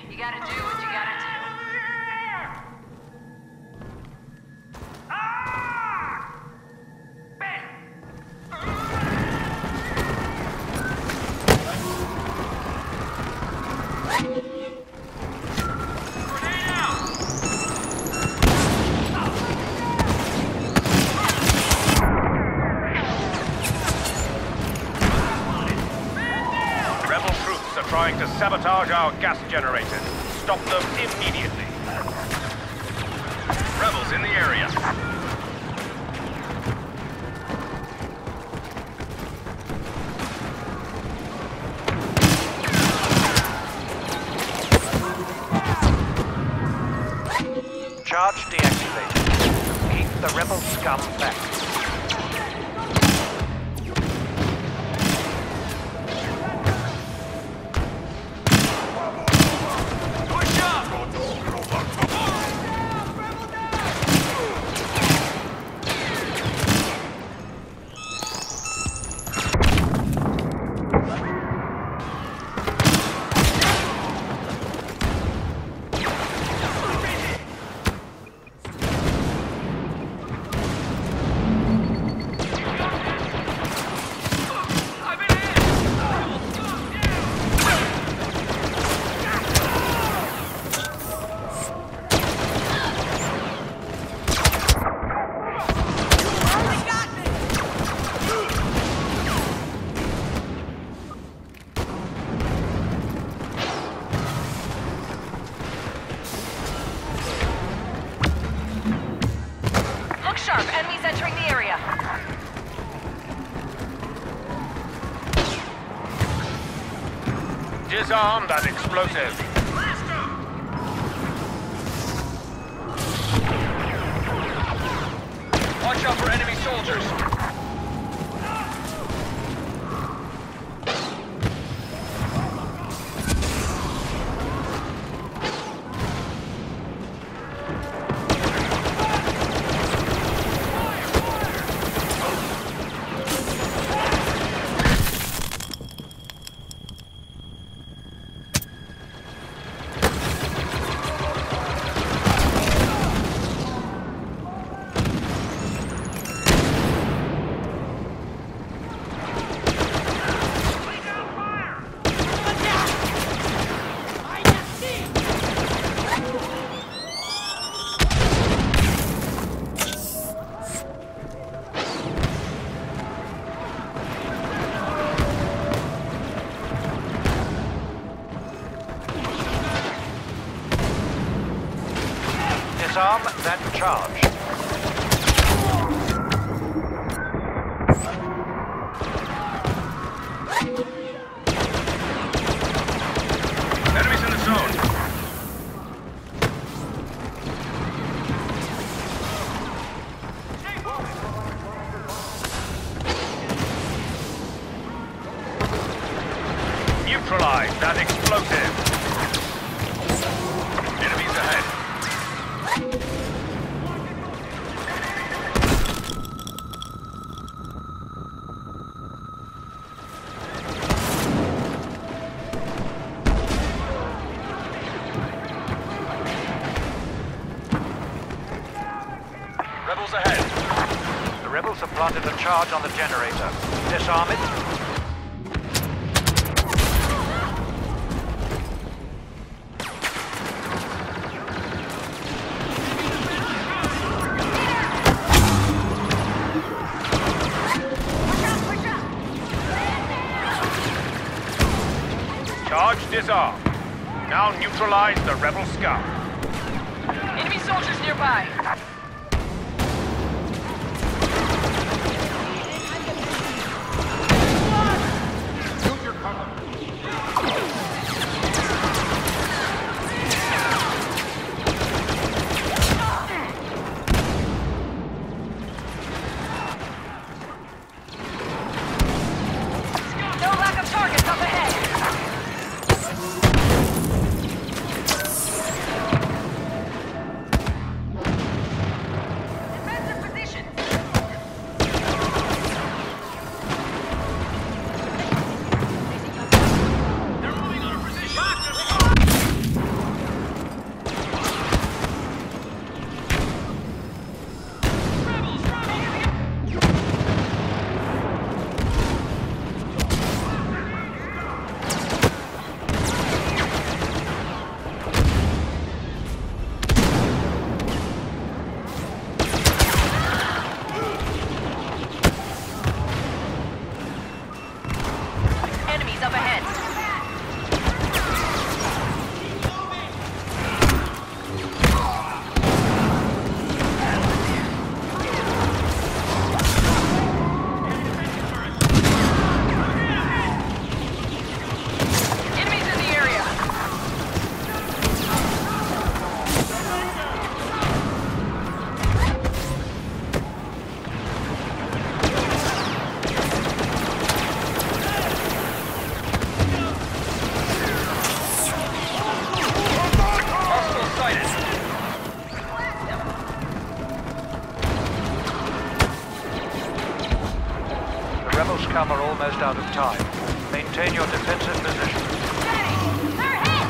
You gotta do what you gotta do. Trying to sabotage our gas generators. Stop them immediately. Rebels in the area. Charge deactivated. Keep the rebel scum back. Disarm that explosive. Watch out for enemy soldiers. Disarm that charge. Enemies in the zone. Neutralize that explosive. Enemies ahead. Rebels ahead. The rebels have planted a charge on the generator. Disarm it. Charge disarm. Now neutralize the rebel scum. Enemy soldiers nearby. out of time. Maintain your defensive position. Ready! They're hit!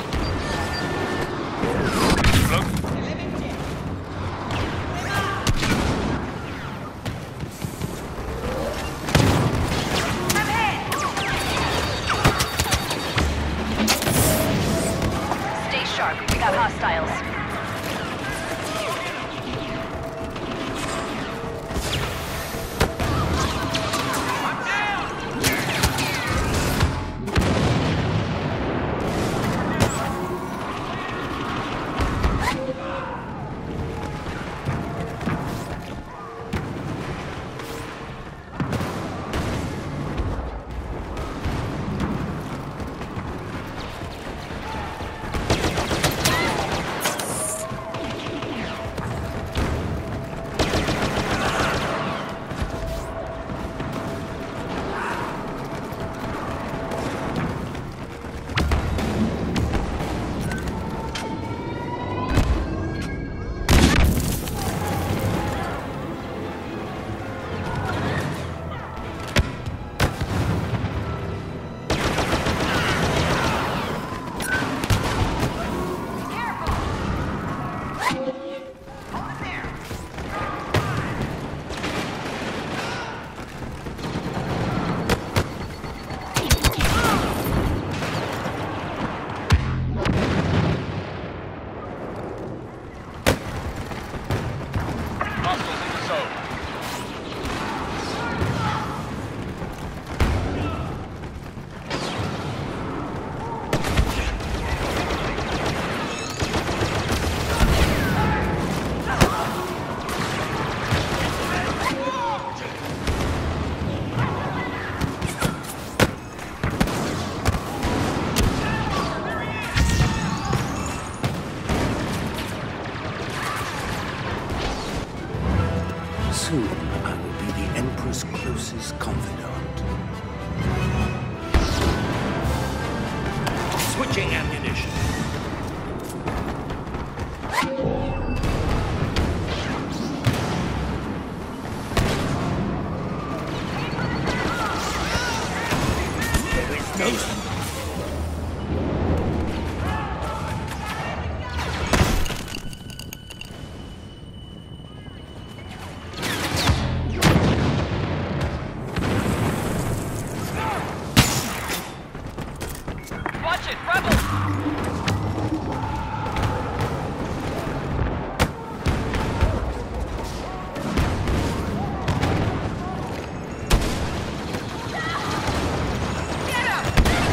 I'm hit! Stay sharp. We got hostiles. Soon I will be the Emperor's closest confidant. Switching ammunition. There is no... Watch it, rebels! Get him!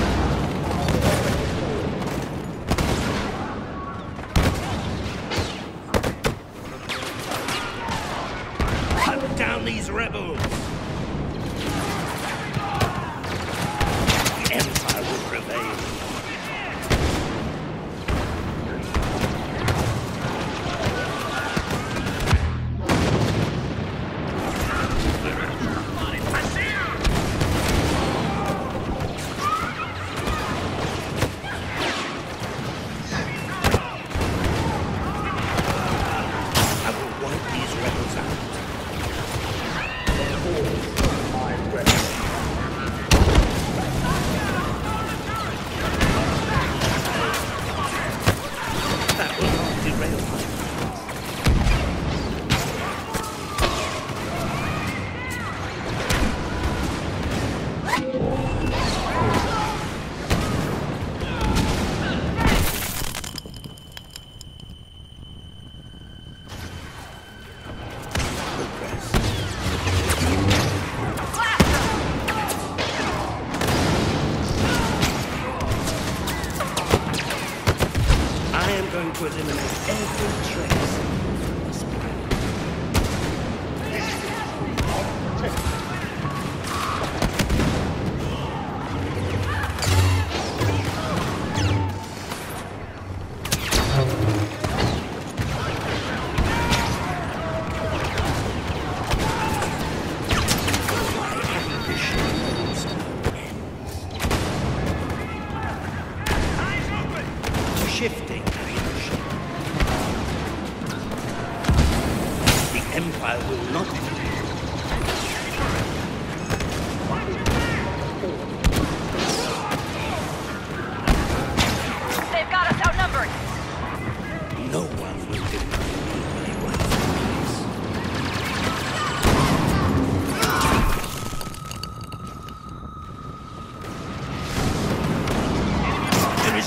Hunt down these rebels! The Empire will prevail. I will wipe these rebels out. That will not derail my progress. I am going to eliminate every trace from this planet. My ambition knows no ends. Shifting ammunition. The Empire will not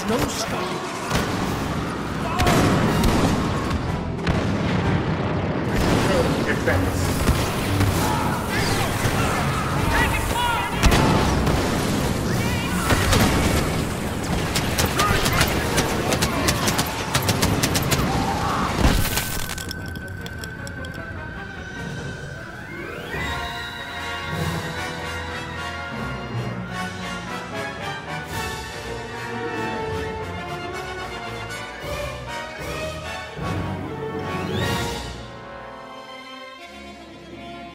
There's no stopping. Defense.